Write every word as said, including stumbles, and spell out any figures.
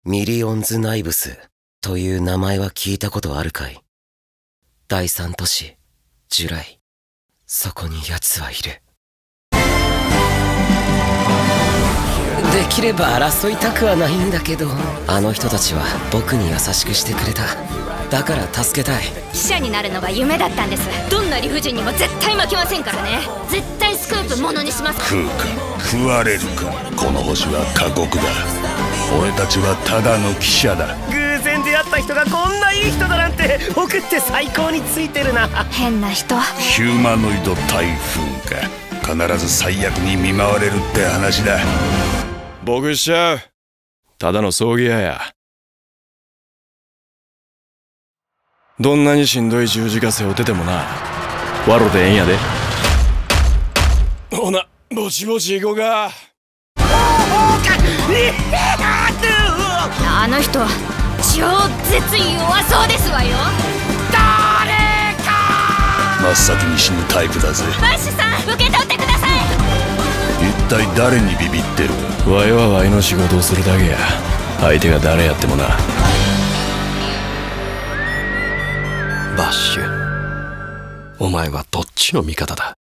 ミリオンズ・ナイブスという名前は聞いたことあるかい？第三都市、ジュライ。そこに奴はいる。できれば争いたくはないんだけど、あの人たちは僕に優しくしてくれた。だから助けたい。 記者になるのが夢だったんです。どんな理不尽にも絶対負けませんからね。絶対スクープものにします。 食うか食われるか、この星は過酷だ。俺たちはただの記者だ。 偶然出会った人がこんないい人だなんて、僕って最高についてるな。 変な人。 ヒューマノイド台風か。必ず最悪に見舞われるって話だ。 僕しちゃう。ただの葬儀屋や。どんなにしんどい十字架背負っててもな、笑てええんやで。ほな、ぼちぼち行こうか。 あの人超絶弱そうですわよ。 誰か真っ先に死ぬタイプだぜ。 バッシュさん、受け取ってください。 一体誰にビビってる？ ワイはワイの仕事をするだけや。相手が誰やってもな。 バッシュ、お前はどっちの味方だ？